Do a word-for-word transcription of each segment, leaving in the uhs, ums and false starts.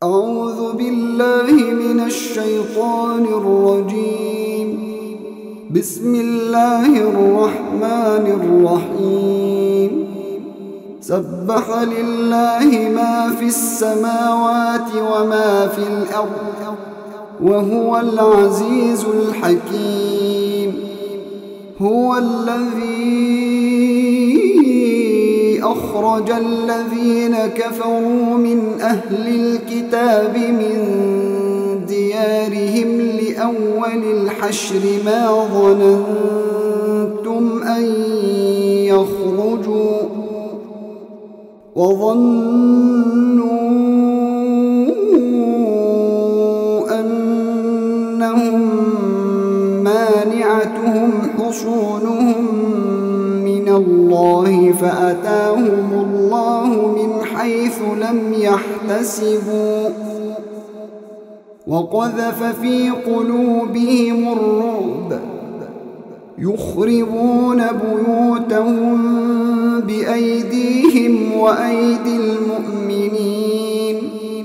أعوذ بالله من الشيطان الرجيم. بسم الله الرحمن الرحيم. سبح لله ما في السماوات وما في الأرض وهو العزيز الحكيم. هو الذي أخرج الذين كفروا من أهل الكتاب من ديارهم لأول الحشر ما ظننتم أن يخرجوا وظنوا أنهم مانعتهم حصونهم من الله فأتاهم الله من حيث لم يحتسبوا وقذف في قلوبهم الرعب يخربون بيوتهم بأيديهم وأيدي المؤمنين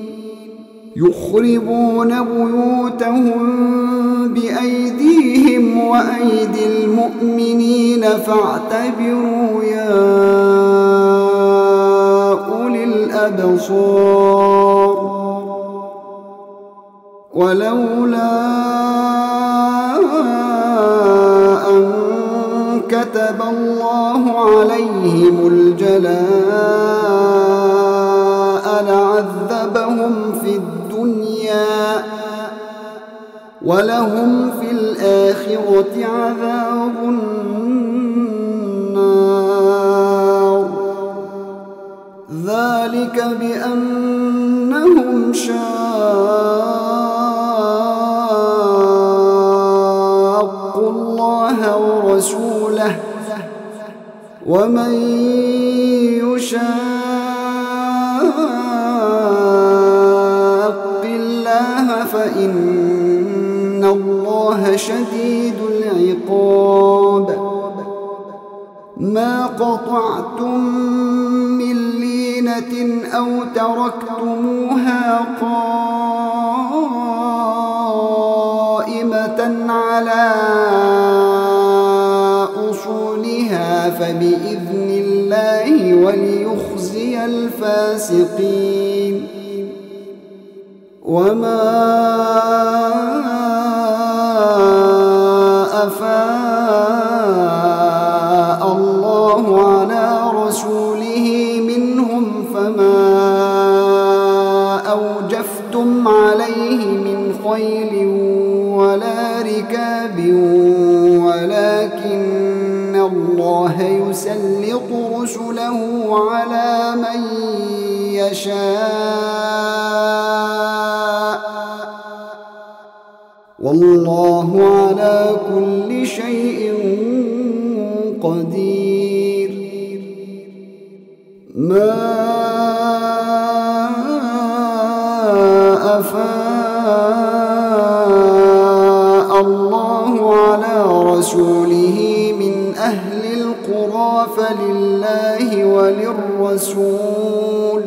يخربون بيوتهم بأيديهم وأيدي المؤمنين فاعتبروا يا أولي الأبصار. ولولا أن كتب الله عليهم الجلاء لعذبهم في الدنيا ولهم في الآخرة عذاب النار. ذلك بأنهم شاقوا الله ورسوله ومن يشاق الله فإن الله شديد العقاب. ما قطعتم من لينة أو تركتموها قائمة على أصولها فبإذن الله وليخزي الفاسقين. وما أفاء الله على رسوله منهم فما أوجفتم عليه من خيل ولا ركاب ولكن الله يسلط رسله على من يشاء والله على كل شيء قدير. ما أفاء الله على رسوله من أهل القرى فلله وللرسول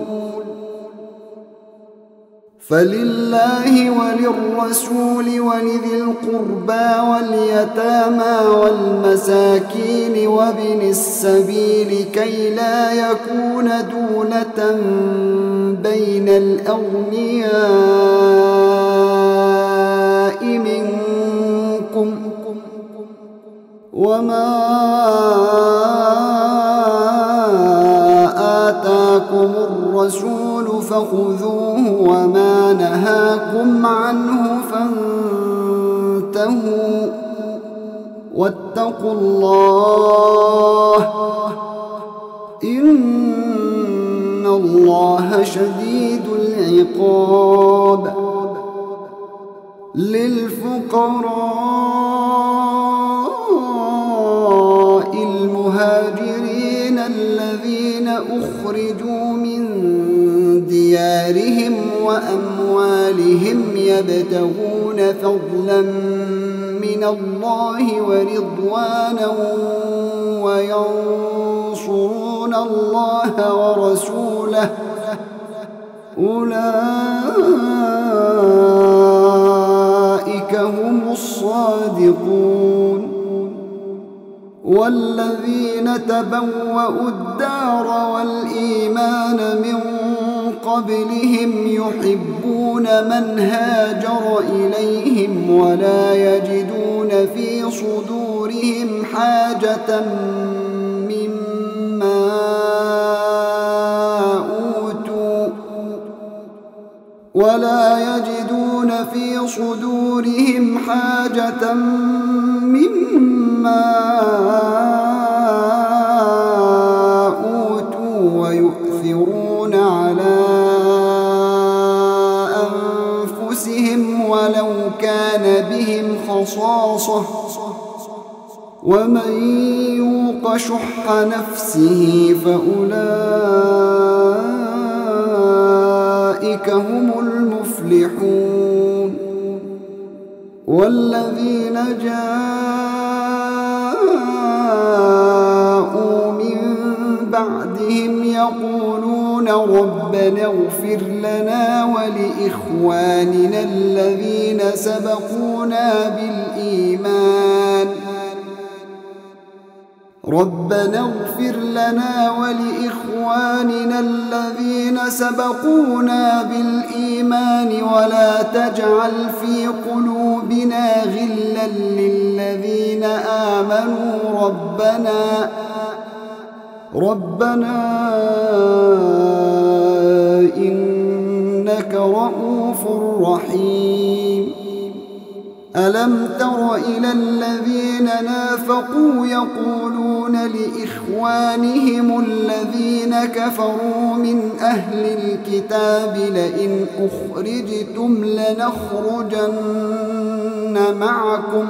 فلله وللرسول ولذي القربى واليتامى والمساكين وابن السبيل كي لا يكون دولة بين الأغنياء منكم. وما آتاكم الرسول فخذوه وما نهاكم عنه فانتهوا واتقوا الله إن الله شديد العقاب. للفقراء المهاجرين الذين أخرجوا من ديارهم وأموالهم يبتغون فضلا من الله ورضوانا وينصرون الله ورسوله أولئك والذين تبوأوا الدار والإيمان من قبلهم يحبون من هاجر إليهم ولا يجدون في صدورهم حاجة مما أوتوا ولا يجدون في صدورهم حاجة مما أوتوا ويؤثرون على أنفسهم ولو كان بهم خصاصة ومن يوق شح نفسه فأولئك هم المفلحون والذين جاءوا من بعدهم يقولون ربنا اغفر لنا ولإخواننا الذين سبقونا بالإيمان ربنا اغفر لنا ولإخواننا الذين سبقونا بالإيمان ولا تجعل في قلوبنا غلا للذين آمنوا ربنا ربنا إنك رؤوف رحيم ألم تر إلى الذين نافقوا يقولون لإخوانهم الذين كفروا من أهل الكتاب لئن أخرجتم لنخرجن معكم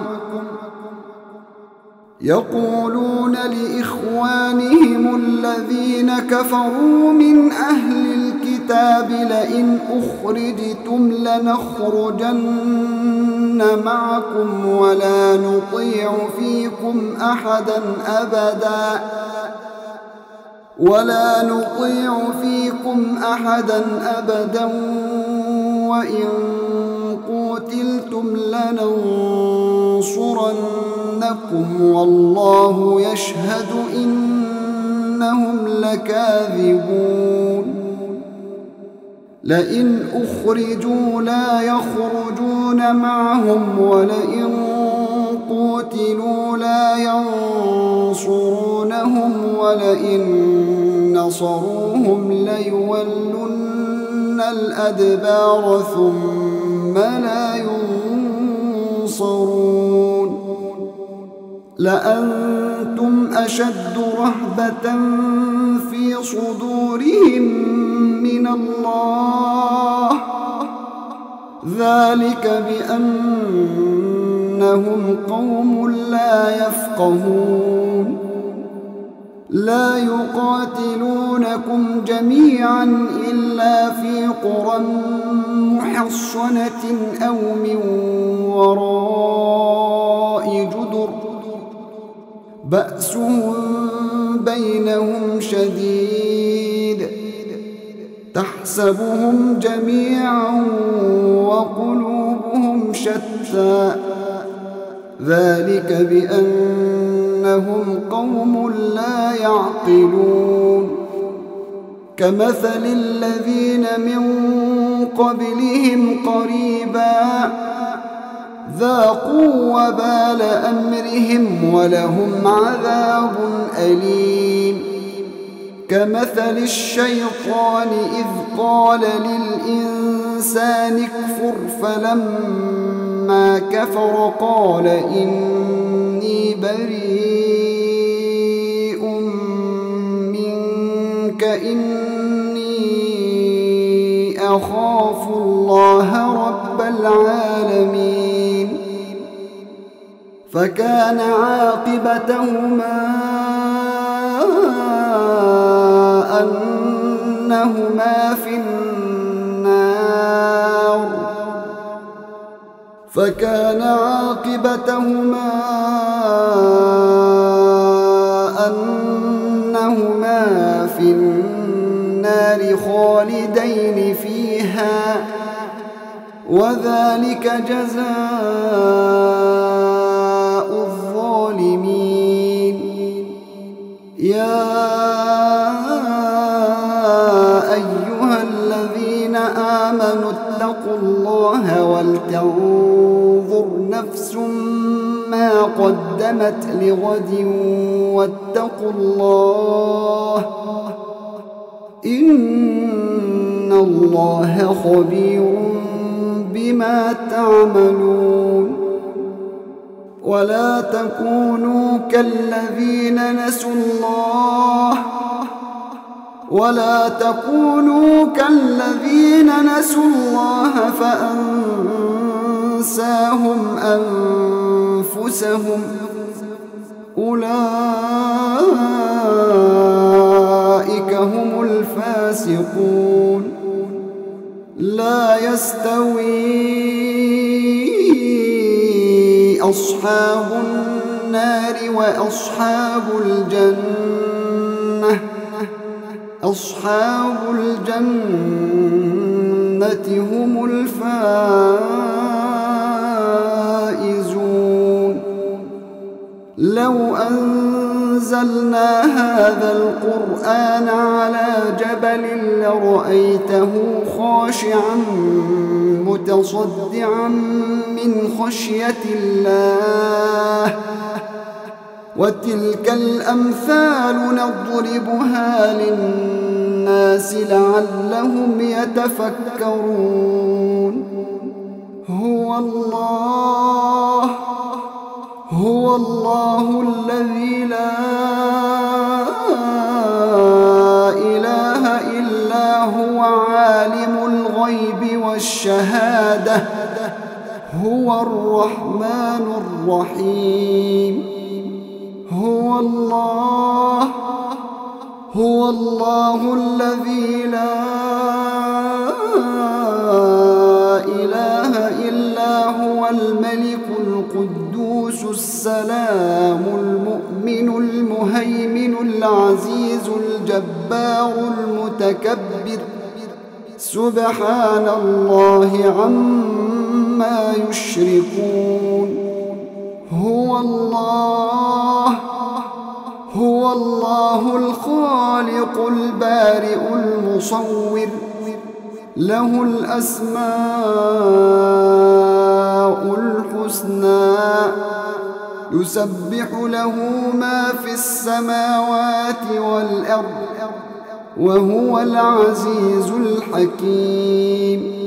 يقولون لإخوانهم الذين كفروا من أهل الكتاب لئن أخرجتم لنخرجن معكم ولا نطيع فيكم أحدا أبدا ولا نطيع فيكم أحدا أبدا وإن قتلتم لننصرنكم والله يشهد إنهم لكاذبون لئن أخرجوا لا يخرجون معهم ولئن قتلوا لا ينصرونهم ولئن نصروهم ليولن الأدبار ثم لا ينصرون لأنتم أشد رهبة في صدورهم من الله ذلك بأنهم قوم لا يفقهون لا يقاتلونكم جميعا إلا في قرى محصنة أو من وراء جدر بأسهم بينهم شديد تحسبهم جميعا وقلوبهم شتى ذلك بأنهم قوم لا يعقلون كمثل الذين من قبلهم قريبا ذاقوا وبال أمرهم ولهم عذاب أليم كمثل الشيطان إذ قال للإنسان اكفر فلما كفر قال إني بريء منك إني أخاف الله رب العالمين فكان عاقبتهما أنهما في النار فكان عاقبتهما أنهما في النار خالدين فيها وذلك جزاء الظالمين يا أيها الذين آمنوا اتقوا الله ولتنظر نفس ما قدمت لغد واتقوا الله إن الله خبير بما تعملون ولا تكونوا كالذين نسوا الله ولا تكونوا كالذين نسوا الله فأنساهم أنفسهم أولئك هم الفاسقون لا يستوي أصحاب النار وأصحاب الجنة أصحاب الجنة هم الفائزون لو أنزلنا هذا القرآن على جبل لرأيته خاشعا متصدعا من خشية الله وتلك الأمثال نضربها للناس لعلهم يتفكرون هو الله هو الله الذي لا إله إلا هو عالم الغيب والشهادة هو الرحمن الرحيم هو الله هو الله الذي لا إله إلا هو الملك القدوس السلام المؤمن المهيمن العزيز الجبار المتكبر سبحان الله عما يشركون هو الله هو الله الخالق البارئ المصور له الأسماء الحسنى يسبح له ما في السماوات والأرض وهو العزيز الحكيم